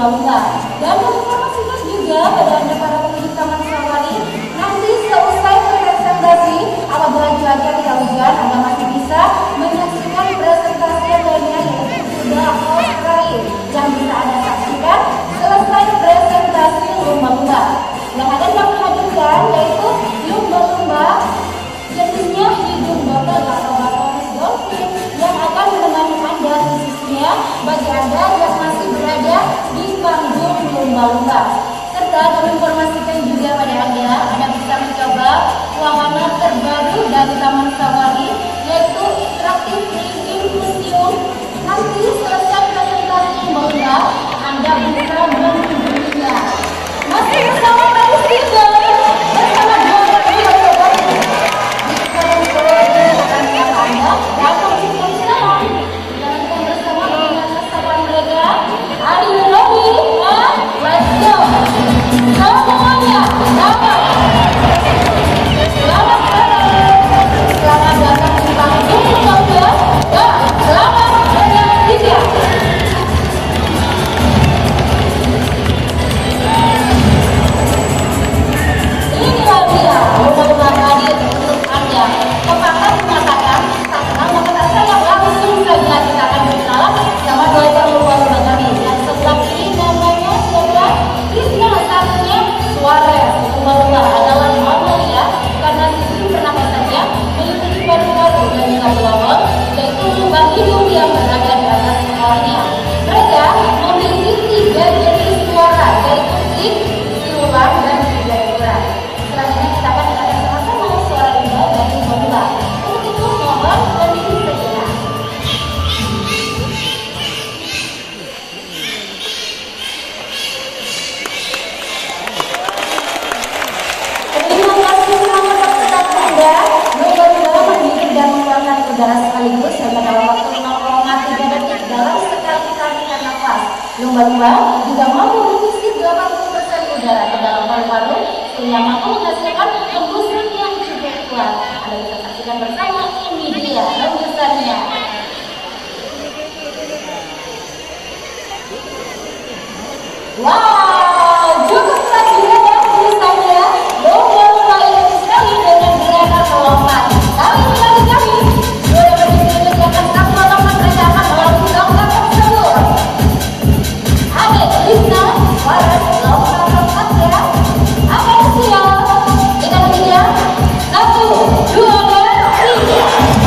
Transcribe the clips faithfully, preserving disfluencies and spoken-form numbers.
lumba-lumba. Dan informasikan juga pada Anda para pengunjung Taman Safari, nanti seusai presentasi, apabila cuaca tidak hujan, Anda masih bisa menyaksikan presentasi yang lainnya, yaitu kuda Australia yang bisa Anda saksikan selesai presentasi lumba-lumba. Yang akan kami hadirkan yaitu lumba-lumba jenisnya hidung botol atau batoris dolphin yang akan menemani Anda khususnya bagi Anda yang masih berada di panggung lumba-lumba. Serta kami informasikan juga pada Anda, Anda bisa mencoba wahana terbaru dari Taman Safari, yaitu interaktif living museum. Nanti selesai presentasi lumba-lumba, Anda bisa mengunjunginya. Masih bersama Pak Istiqo, bersama dua orang yang coba di dalam proyek akan siapa Anda dan mengucapkan selamat. Kita bersama dengan sahabat mereka, Adi Robi, and let's go. Semuanya, selamat. Selamat datang, selamat datang di panggung lumba-lumba dan selamat bergembira. Inilah dia lumba-lumba hadir untuk Anda. Pepatah mengatakan, tak kenal maka tak sayang. Langsung saja kita akan berkenalan sama dua ekor lumba-lumba kami. Yang sebelah kiri namanya siapa? Krishna, satunya Suarez. Lumba-lumba adalah mamalia karena sistem pernapasannya meliputi paru-paru dan satu lawang, yaitu lubang hidung yang berada di atas kepalanya. Mereka memiliki tiga jenis suara, yaitu klik, siulan, dan juga ukuran. Selanjutnya kita akan dengarkan sama-sama suara indah dari lumba-lumba. Untuk itu mohon berdiri sejenak. Terima kasih selamat atas Anda. Lumba-lumba mendiri dan mengeluarkan udara sekaligus hanya dalam waktu nol koma tiga detik dalam sekali tarikan nafas. Lumba-lumba juga mampu mengisi delapan puluh persen udara ke dalam paru-paru sehingga mampu menghasilkan hembusan yang cukup kuat. Anda bisa saksikan bersama, ini dia hembusannya. Wow, cukup keras juga ya hembusannya. Lumba-lumba ini sekali dengan gerakan melompat. Kali ini lagi kami sudah berdiri mengerjakan satu lompat, mereka akan melewati lompat tersebut. Adik Krishna, Suarez, lompat-lompat ya. Akan siap. Kita ketiga, satu, dua, dan tiga.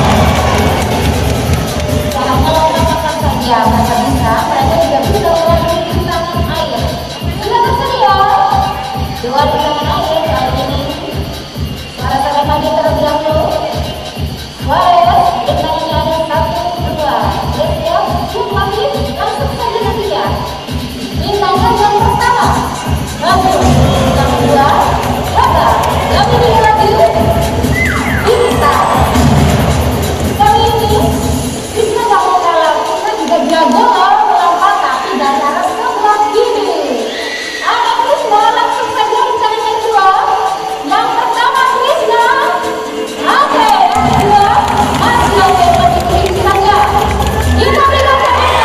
Jangan melompat-lompat saja, mereka bisa, mereka juga bisa melalui rintangan air. Sudah tersedia? Dua rintangan air kali ini. Suarez akan maju terlebih dahulu. Suarez, rintangannya ada satu, dua. Sudah siap? Cukup lagi, langsung saja ketiga. Rintangan yang pertama, maju. Yang kedua, gagal. Yang ini lagi, bisa. Kali ini, bisa gak mau kalah. Kita juga jago loh melompat, tapi dasarnya sebelah kiri. Ada Krishna, langsung saja rintangan yang kedua. Yang pertama Krishna. Oke, yang kedua, masih oke, masih kunci saja. Kita berikan Krishna.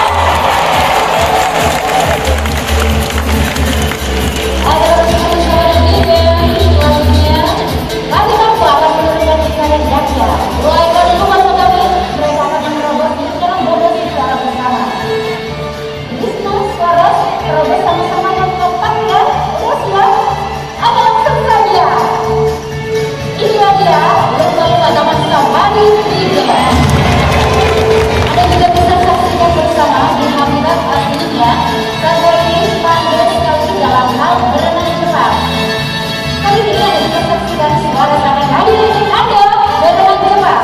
Ada orang suara juga selanjutnya. Kami mampu akan menurunkan rintangan ganda. Dua ekor lumba-lumba kami, mereka akan menerobos di dalam bonus secara bersama. Krishna, Suarez, terobos sama-sama yang keempat ya. Sudah siap? Ada langsung saja. Inilah dia lumba-lumba Taman Safari tiga. Anda juga bisa saksikan bersama di habitat aslinya. Satwa ini pandai sekali dalam hal berenang cepat. Kali ini Anda bisa saksikan Suarez akan hadir untuk Anda berenang cepat.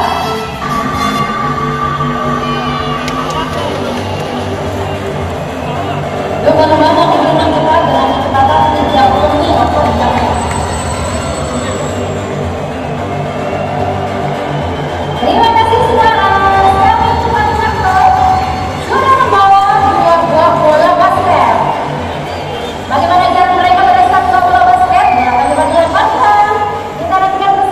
Lumba-lumba mau berenang cepat dengan kecepatan tiga puluh mil per jam. Terima kasih Suarez, kami cepat cepat sudah membawa dua buah bola basket. Bagaimana cara mereka pada saat bola basket? Dapat dilemparkan. Kita nantikan bersama.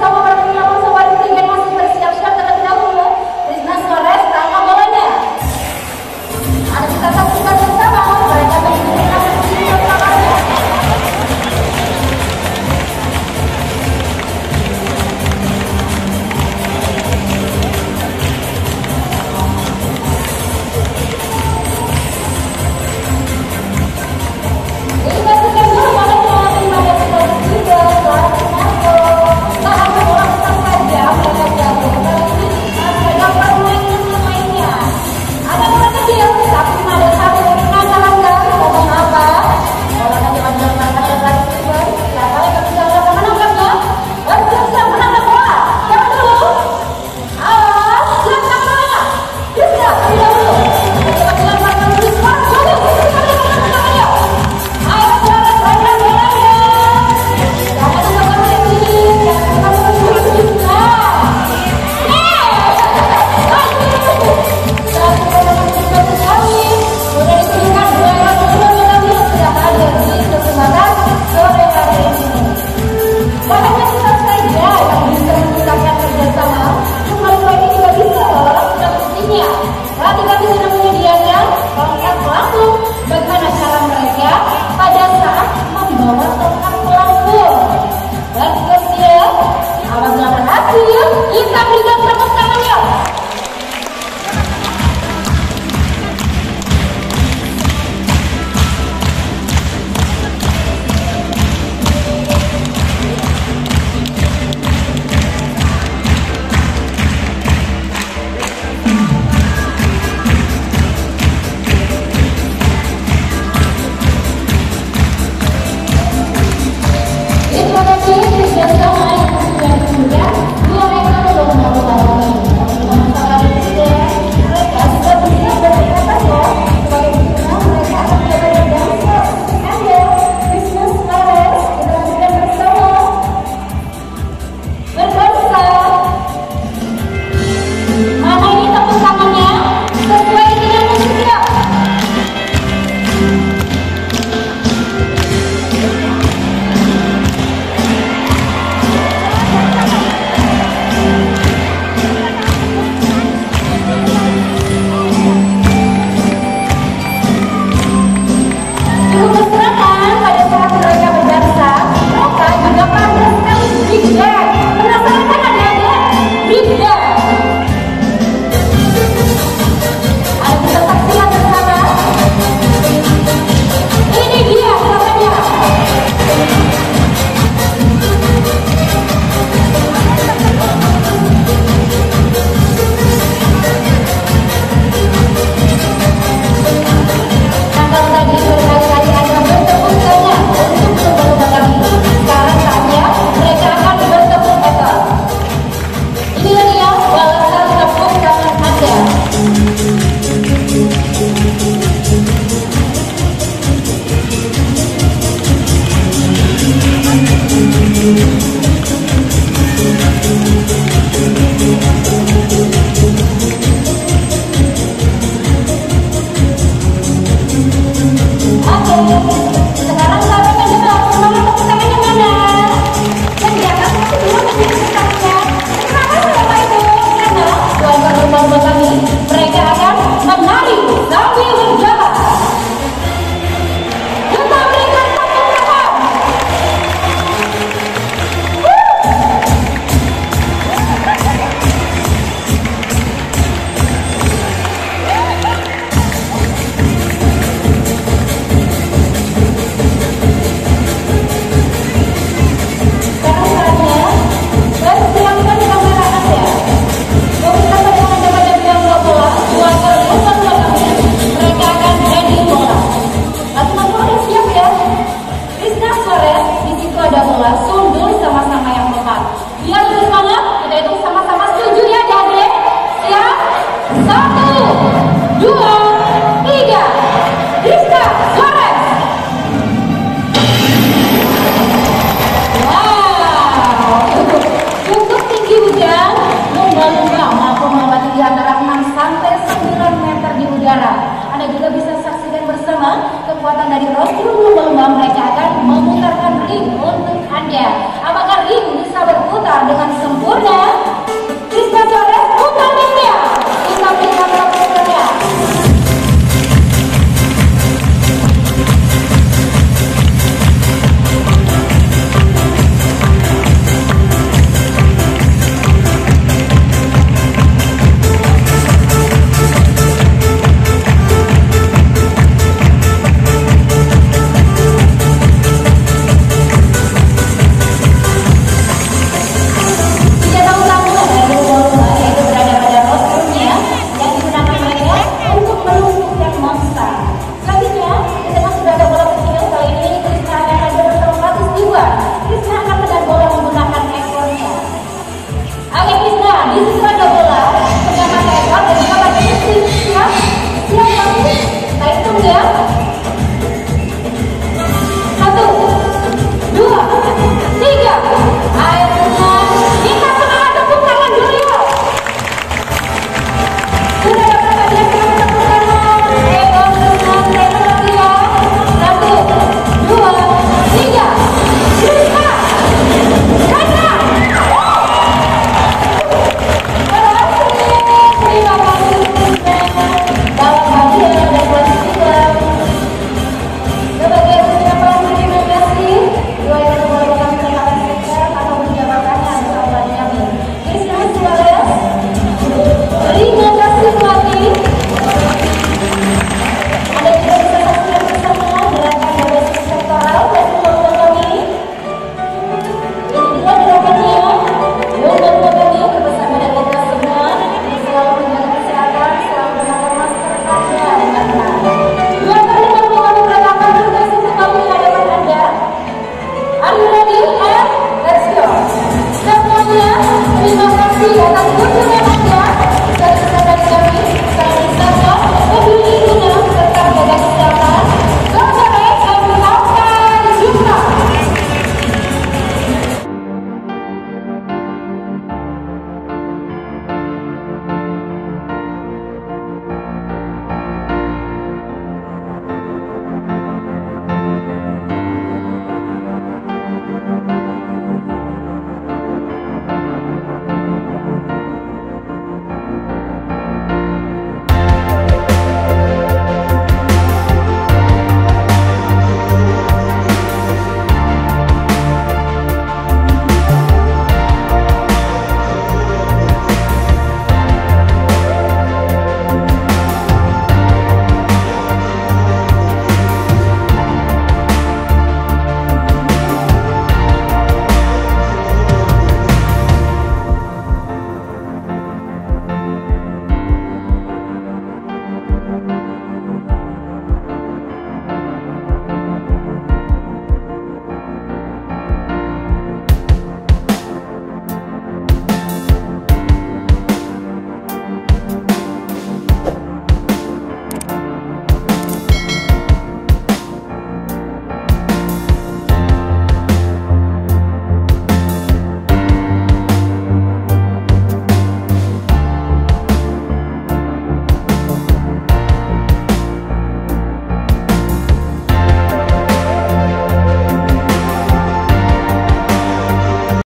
kasih atas kunjungan